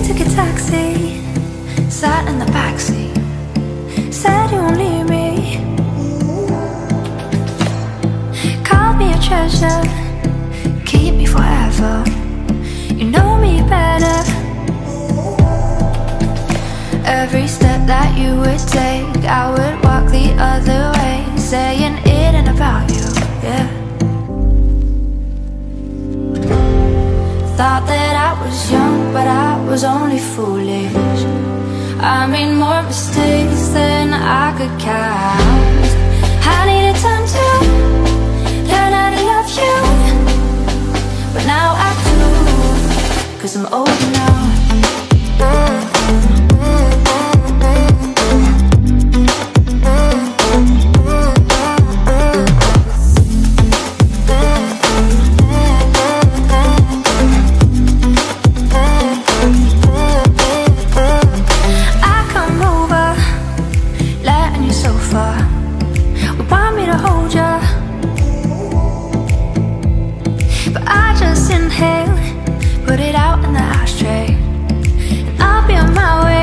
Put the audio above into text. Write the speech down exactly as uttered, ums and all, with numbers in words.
took a taxi, sat in the backseat, said you won't leave me. Call me a treasure, keep me forever. You know me better. Every step that you would take, I would walk the other way, saying it ain't about you, yeah. Thought that I was young, but I was only foolish. I made more mistakes than I could count. I needed time to learn how to love you, but now I do, 'cause I'm older now. Put it out in the ashtray, and I'll be on my way.